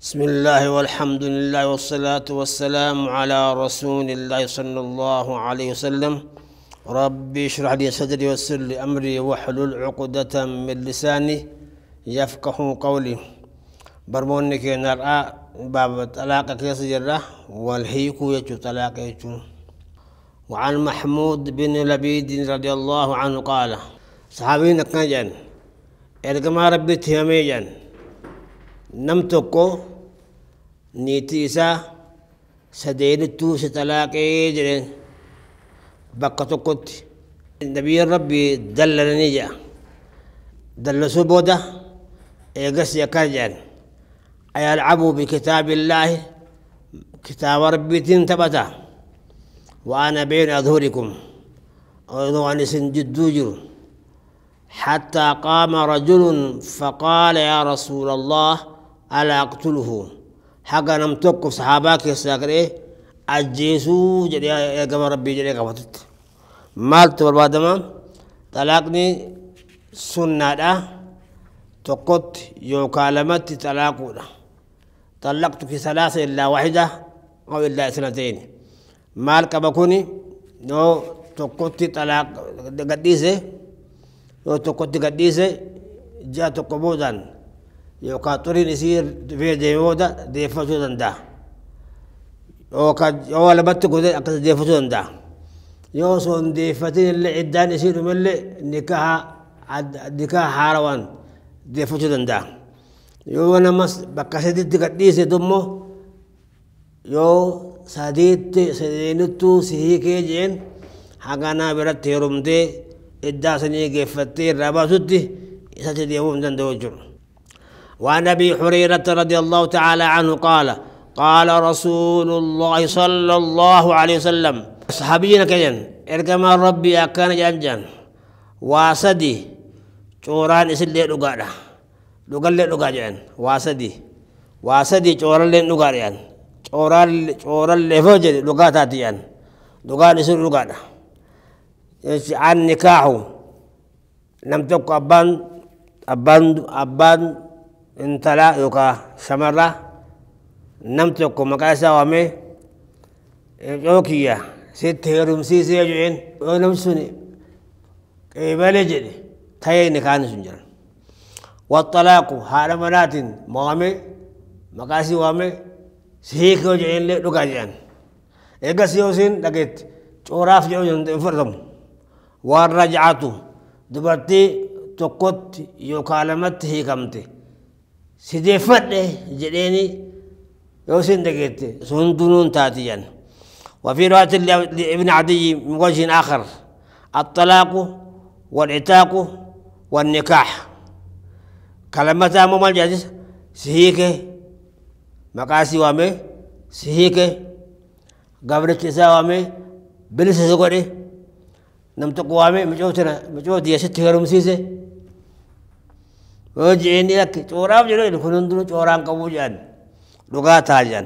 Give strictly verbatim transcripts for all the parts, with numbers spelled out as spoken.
بسم الله والحمد لله والصلاة والسلام على رسول الله صلى الله عليه وسلم. ربي اشرح لي صدري ويسر لي أمري واحلل عقدة من لساني يفقه قولي. برمونك نرى باب طلاق كيس جرة والهيك يجو طلاق يجو. وعن محمود بن لبيد رضي الله عنه قال صحابين كنجان ارجما ربي تيميجان نمتكو نيتيسا سدينتو ستلاقي جرين بقتكوت النبي ربي دلني جا دل سبوده ايغس يكاجان ايلعبوا بكتاب الله كتاب ربي تنتبتا وانا بين اظهركم وأن سنجدوجر حتى قام رجل فقال يا رسول الله ألا أقتله حقا نمتك صحاباك يستاكري أجيسو جري يا قمر ربي جري قوتت مالت والبادما طلاقني سنة تقط يوكالمت طلاقنا طلقتك ثلاثة إلا واحدة أو إلا اثنتين مالك بكوني نو تقط طلاق قديسه لو تقول تقديسه جاء تقبودا يقاطرين يصير في ديودا ديفتودا دا او كاد او لبت كده اكد ديفتودا دا يوصون ديفتين اللي عدان يصير من اللي نكاح نكاح حاروان ديفتودا دا يو انا مس بكاسيت تقديسه دمو يو ساديت سدينتو سيكي جين حقنا برت يرمدي الداسني قفتي الرباطتي ستدي يوم دندوجر. وعن ابي هريره رضي الله تعالى عنه قال قال رسول الله صلى الله عليه وسلم صحابينا كجن ارجما ربي كان جنجان واسدي چوران اسلي دغادا دغل دغاجان واسدي واسدي چورال دغاريان چورال چورال لفوجي دغاتاتيان دغان اسل دغادا عن نكاحه لم تكن أبان أبان أبان انتلا يوكا شمرة لم تكن مكاسا وامي يوكيا ست هيرم سيسي يجوين ونمسوني كيبالي جدي تاي نكان سنجر. والطلاق حال منات موامي مكاسي وامي سيك يجوين لقاجان إيقا سيوسين لقيت شوراف يوجين انفردم. والرجعة دبرتي تقط يكالمت هي كمتي سيدي فده جديني يوسين دقيت سندون تاتيان. وفي رواية لابن عدي من وجه آخر الطلاق والعتاق والنكاح كلمتها ممالجة سهيك مقاسي وامي سهيك قبل التساء وامي بلس سقري نمت قوامي مجوتنا مجوت يا ست هرم سيسه وجيني لك چورام جلو كنون دلو چورام قبوجان لغات هاجان.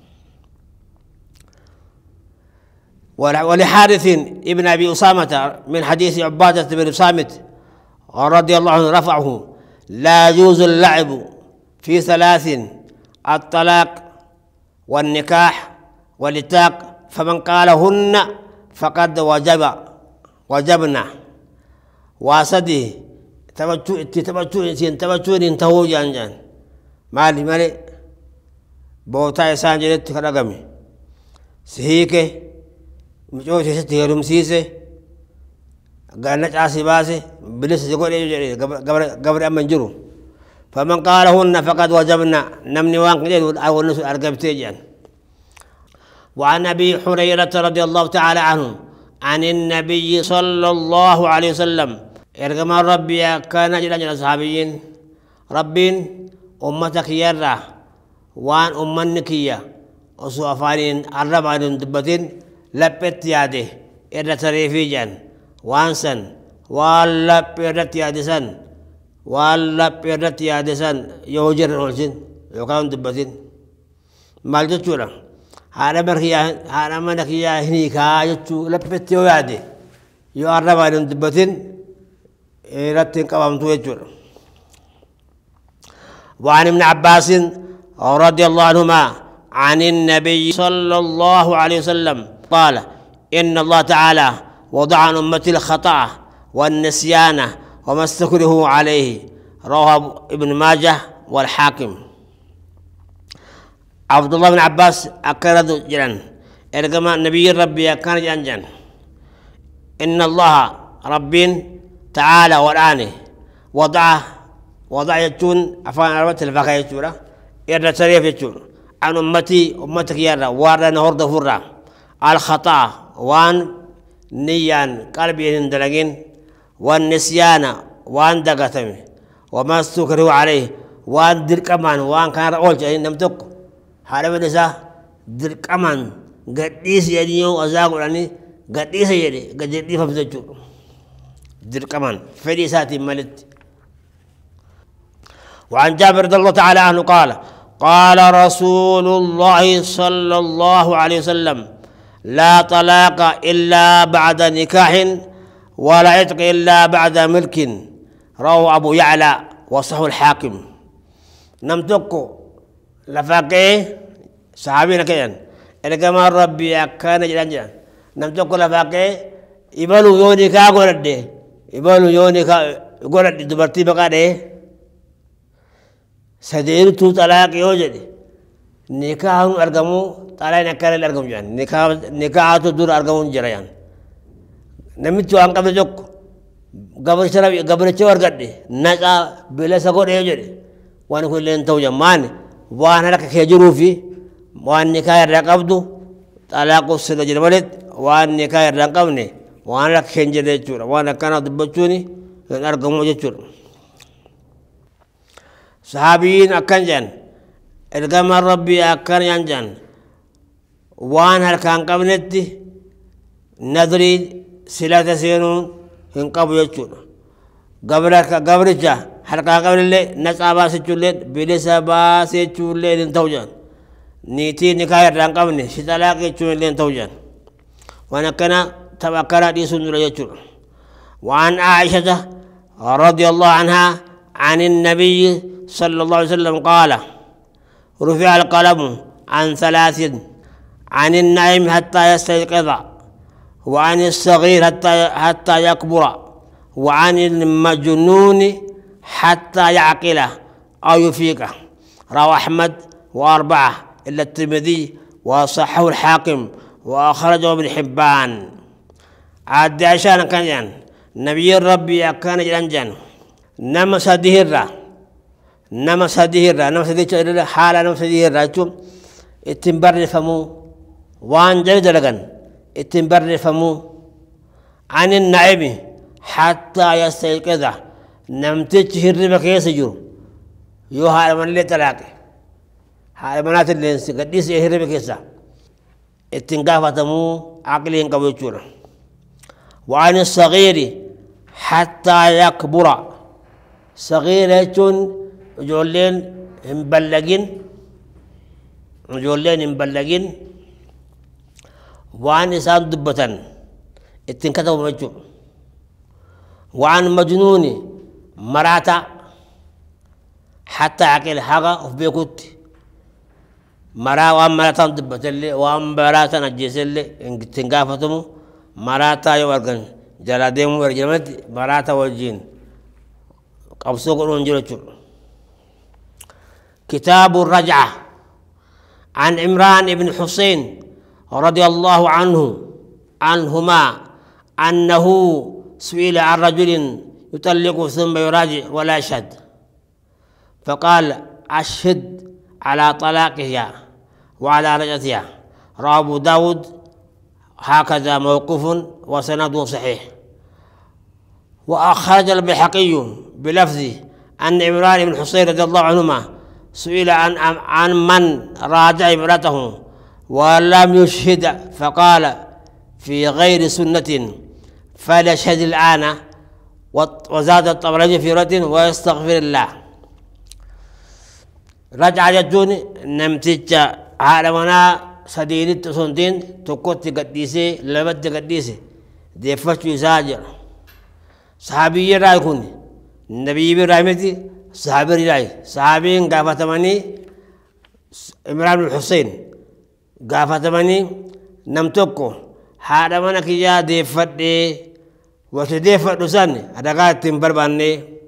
ولحارث ابن ابي اسامه من حديث عباده بن صامت رضي الله عنه رفعه لا يجوز اللعب في ثلاث الطلاق والنكاح والاتاق فمن قالهن فقد وجب وجبنا واسدي تبتو تبتو انسان تبتو انتهو جان جان مالي مالي بوتا يسان جلت كرغمي سهيكه مجوتي ستيرم سيسه غانا عاسي باسه بلس يقول يجري قبر قبر امنجرو فمن قالهن فقد وجبنا نمني وان قيل او الناس ارغبتي جان. وعن ابي هريره رضي الله تعالى عنه عن النبي صلى الله عليه وسلم ارجما ربي كان جل اصحابين ربين امتك يرى وان امنك يا وصوفارين الربع دبتين لبت ياده ارى تريفيجان وانسن ولا بيرت يادسن ولا بيرت يادسن يوجر رولسن يوكان دبتين مالجو چورا هذا برخيا هذا منك يا هنيكا يجو لبت يوادي يو الربع دبتين رتين قوام توجر. وعن ابن عباس رضي الله عنهما عن النبي صلى الله عليه وسلم قال إن الله تعالى وضع عن أمتي الخطأ والنسيان وما استكره عليه. رواه ابن ماجه والحاكم. عبد الله بن عباس أكرد جلن إرجما نبي ربي كان جنجن إن الله رب تعالى والآن وضع وضع يجون أفان عربت الفقه يجورا إرد سريف يجون عن أمتي أمتك يرى وارد نهر دفورا الخطأ وان نيان قلبي هندلقين والنسيان وان دقتم وما استكروا عليه وان درك أمان وان كان رأول جاين نمتك هذا بدسا درك أمان قديس يديو أزاقوا عني قديس يدي قديس فمسجو درك أمان فريسات ملت. وعن جابر رضي الله تعالى عنه قال قال رسول الله صلى الله عليه وسلم لا طلاق إلا بعد نكاح ولا عتق إلا بعد ملك. رواه أبو يعلى وصحه الحاكم. نمتكو لفاقه صحابينا كيان إلقما ربي أكان جلان جلان نمتكو لفاقه إبالو يوني كا قولد دي إبالو يوني كا قولد دي دبرتي بقا دي سدير تو طلاق يوجد نكاح أرقمو طلاق نكال الأرقم جان نكاح نكاح دور أرقمون جريان نمتو أن قبل جوك قبل شرب قبل شوار قد نجا بلا سكور يوجد وان كل انتو جمان وان لك خجرو في وان نكاح رقبدو طلاق السد جرملت وان نكاح رقبني وان لك خنجر يجور وان كان دبچوني أرقمو يجور. صحابيين أكن جان إرقام ربي أكن ينجان وان هل كان قبنتي نظري سلات سينون هنقبو يجور قبلك قبلجا هل كان قبل اللي نسعى باس يجولين بلسا باس يجولين انتوجان نيتي نكاية ران قبني ستلاق يجولين انتوجان وانا كان تبكرا دي سنور يجور. وعن عائشة رضي الله عنها عن النبي صلى الله عليه وسلم قال رفع القلم عن ثلاث عن النائم حتى يستيقظ وعن الصغير حتى حتى يكبر وعن المجنون حتى يعقل أو يفيق. رواه أحمد وأربعة إلا الترمذي وصححه الحاكم وأخرجه ابن حبان. عاد عشان كان جان نبي ربي كان جان نما سديرا نما سديرا نما سديرا حالا نما سديرا شوم اتنبر فمو وان جلد لغن اتنبر فمو عن النعيم حتى يستيقظ نمتج هرب كيس جو يو حال من اللي تلاقي حال منات اللي قديس هرب كيسا اتنقافة تمو عقلين قوي. وعن الصغير حتى يكبر صغير يجون جولين مبلغين جولين مبلغين وعن إنسان دبة اتنكتب مجو. وعن مجنون مراتا حتى عقل حاجة في بيكوت مرا وان مراتا دبة اللي وان مراتا نجيس اللي تنقافتمو مراتا يورغن جلاديم ورجمت مراتا والجين قبسوك ونجلتشو. كتاب الرجعة عن عمران بن حسين رضي الله عنه عنهما أنه سئل عن رجل يطلق ثم يراجع ولا يشهد فقال أشهد على طلاقها وعلى رجعتها. رواه أبو داود هكذا موقوف وسنده صحيح. وأخرج البيهقي بلفظ أن عمران بن حسين رضي الله عنهما سئل عن عن من راجع امرأته ولم يشهد فقال في غير سنة فليشهد الآن. وزاد الطبراني في رد ويستغفر الله. رجع يجون نمتج عالمنا سدينت سنتين تكوت قديسي لبد قديسي ديفتش يساجر صحابي رايكون النبي برايمتي صحابي راي صحابين قافتماني عمران بن الحسين قافت مني نمتكو هذا منك يا ديفت وتديفت لساني هذا قالت تنبرباني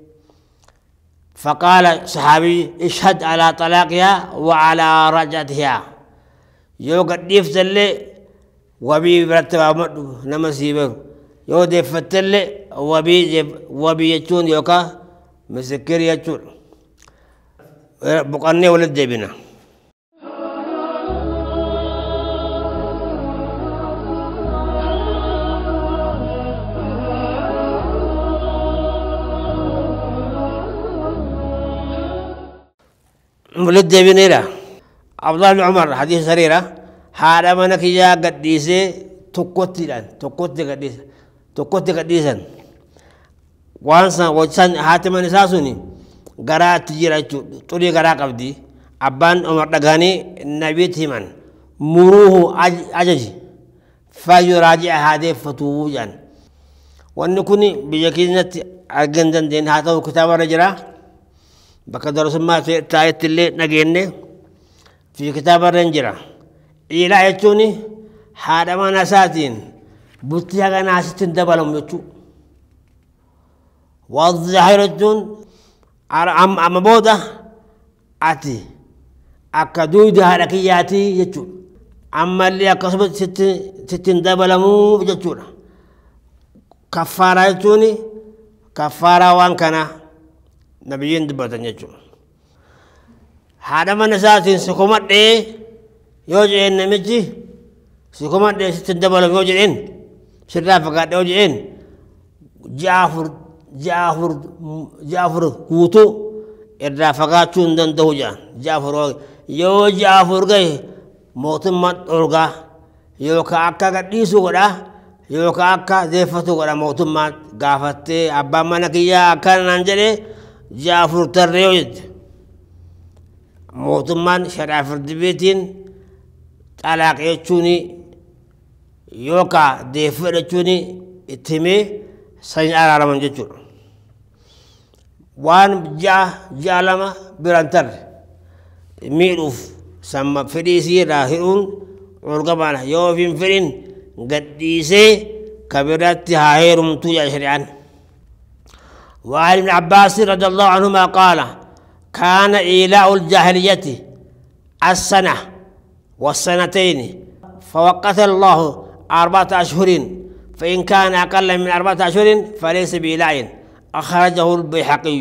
فقال صحابي اشهد على طلاقها وعلى رجعتها يو قد ديفت اللي وبي برتبا نمسيبه يو ديفت اللي وبي وبي يجون يوكا مسكر يجون بقني ولد جبنا ولد جبنا عبد الله بن عمر حديث سريرة هذا منك يا قديسة تقتل تقتل قديسة تقتل قديسا وانسان وانسان هاتم نساسوني غرا تجيرا تولي غرا قبدي أبان عمر دغاني النبي تيمان مروه أججي فيراجع هذه فتوجا ونكوني بيكينة أرجندن دين هاتو كتاب الرجرة بقدر سما تايت اللي نجيني في كتاب الرجرة إلى يتوني هذا ما نساتين بطيئة ناس تندبلهم يتو والظاهرة أم أم بودا أتي أكدود هركياتي يجو أما اللي أكسبت ست ستين دبلمو يجو كفارة يجوني كفارة وان كنا نبيين دبتن يجو هذا من نساتين سكومات دي يوجئين نمجي سكومات دي ستين دبلمو يوجئين سرنا فقط يوجئين جعفر جعفر جعفر كوتو الرافقاتون دن دوجا جعفر يو جعفر جاي موتمات أورجا يو كأكا قديسو كذا يو كأكا دفتو كذا موتمات قافتة أبا منكيا أكان نانجلي جعفر تريوجد موتمان شرف الدبيتين طلاق يجوني يو كا دفر يجوني اتمي سين على من جتور وان جا جا لما برانتر ميروف سما فريسي راهرون ورقبانا يوفين فرين قديسي كبرات هاهيرم توجا شريعان وعن ابن عباس رضي الله عنهما قال كان إيلاء الجاهلية السنة والسنتين فوقت الله أربعة أشهر فإن كان أقل من أربعة أشهر فليس بإيلاء أخرجه البيهقي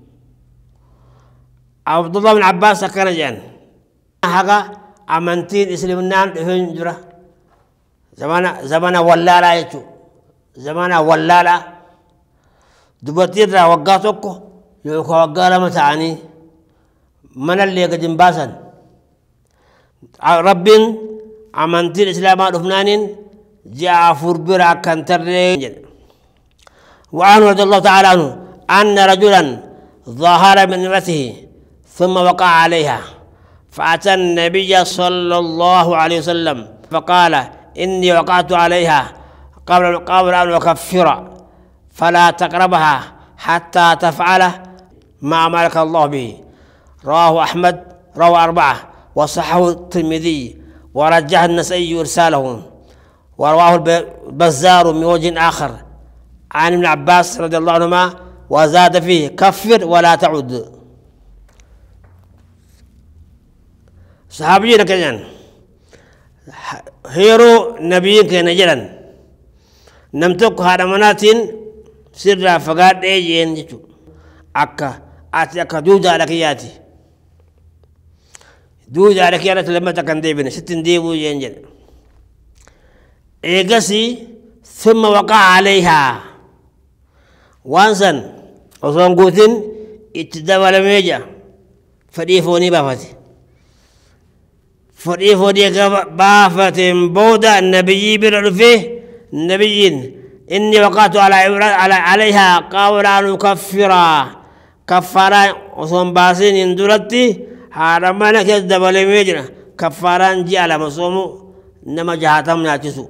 عبد الله بن عباس كان جان هذا أمانتين إسلامنا هنجرة زمان زمان ولالا يجو زمان ولالا دبتير را وقاتوكو يوكو وقالا متعني من اللي قدم باسا رب أمانتين إسلاما رفنانين جعفر برا كان ترين وعنه رضي الله تعالى عنه أن رجلا ظهر من امرأته ثم وقع عليها فأتى النبي صلى الله عليه وسلم فقال إني وقعت عليها قبل قبل أن أكفر فلا تقربها حتى تفعل ما أمرك الله به رواه أحمد رواه أربعة وصححه الترمذي ورجح النسائي إرساله ورواه البزار من وجه آخر عن ابن عباس رضي الله عنهما وزاد فيه كفر ولا تعد صحابي كان هيرو نبي كان جلن نمتك هذا مناتين سر فقاد ايجين جتو اكا اتي اكا دودا لكياتي دودا لكياتي لما تكن ديبنا ستين ديبو ينجل ايقسي ثم وقع عليها وانسان وصون قوتين اتدوى ميجا فديفوني بافتي فديفوني بافتي بودا النبي بالعرفه النبيين إني وقعت على على عليها قول أن أكفرا كفارا وصون باسين اندرتي حرمنا كذب لميجنا كفارا جي على مصومو نما جهاتهم ناتسو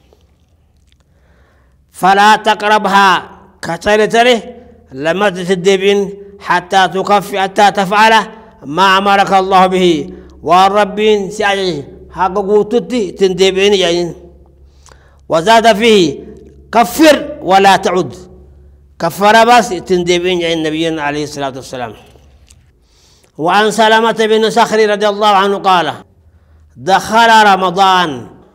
فلا تقربها كتلتره لما تتدبين حتى تكفي حتى تفعل ما أمرك الله به والربين سأجي حق قوتتي تندبين جايين. وزاد فيه كفر ولا تعد، كفر بس تندبين جايين نبينا عليه الصلاة والسلام. وعن سلامة بن صخر رضي الله عنه قال: دخل رمضان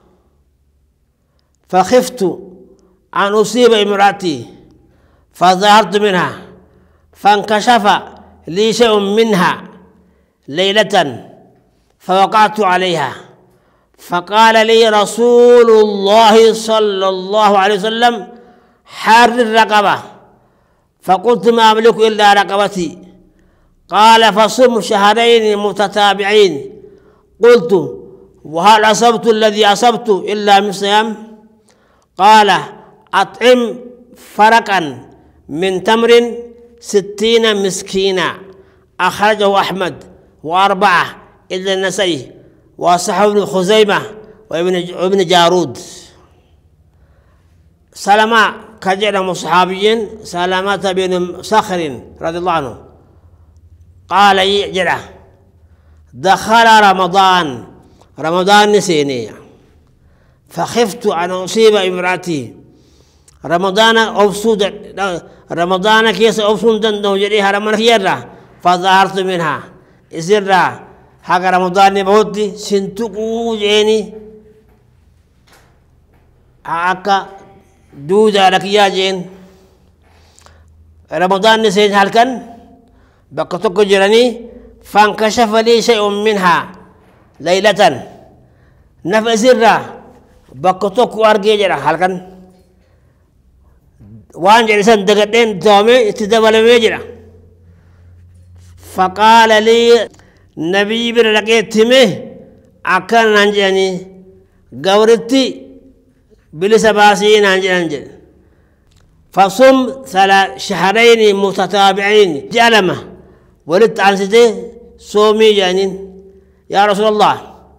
فخفت أن أصيب امرأتي فظهرت منها فانكشف لي شيء منها ليلة فوقعت عليها فقال لي رسول الله صلى الله عليه وسلم: حرر الرقبة. فقلت: ما أملك إلا رقبتي. قال: فصم شهرين متتابعين. قلت: وهل أصبت الذي أصبت إلا من صيام؟ قال: أطعم فرقا من تمر ستين مسكينا. أخرجه أحمد وأربعة إلا النسائي وصححه ابن خزيمة وابن جارود. سلمة كجل مصحابيين سلامة بن صخر رضي الله عنه قال: يجرى دخل رمضان رمضان نسيني فخفت أن أصيب امرأتي. رمضان أفسود رمضان كيس أفسود دندو جريها رمضان خيرا فظهرت منها إزرا حق رمضان نبودي سنتقو جيني حقا دودا لك يا جين. رمضان نسين هلكن بقتك جراني فانكشف لي شيء منها ليلة نفع زرا بقتك وارجي جرا هلكن وان جلسان دقدين دومي اتدبل ميجرا. فقال لي نبي بن لقيتمه أكن ننجني قورتي بلسباسين ننجن فصم ثلاث شهرين متتابعين جلمة ولدت عن سيدي صومي جانين. يا رسول الله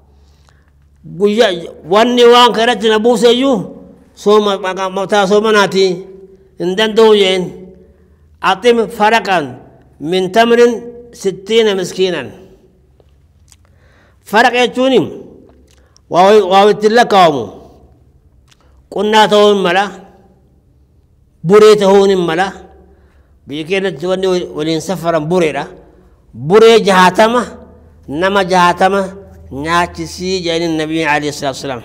واني وان كرت نبوس يو صوم متى صومناتي عندن دوجين. أطم فرقا من تمر ستين مسكينا. فرق يجوني وويتلك قومو قلنا تهون ملا بري تهون ملا بيكينا توني ولين سفرا بريرا بري جهاتما نما جهاتما ناتسي جاين النبي عليه الصلاة والسلام.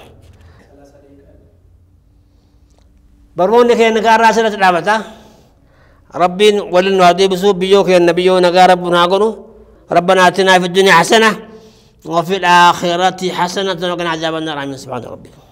برمون لكي نقار راسنا تلابتا ربي ولن نهدي بسوب بيوك يا النبي ونقار ربنا قلو ربنا آتنا في الدنيا حسنة وفي الآخرة حسنة وقنا عذاب النار. آمين. سبحان ربك.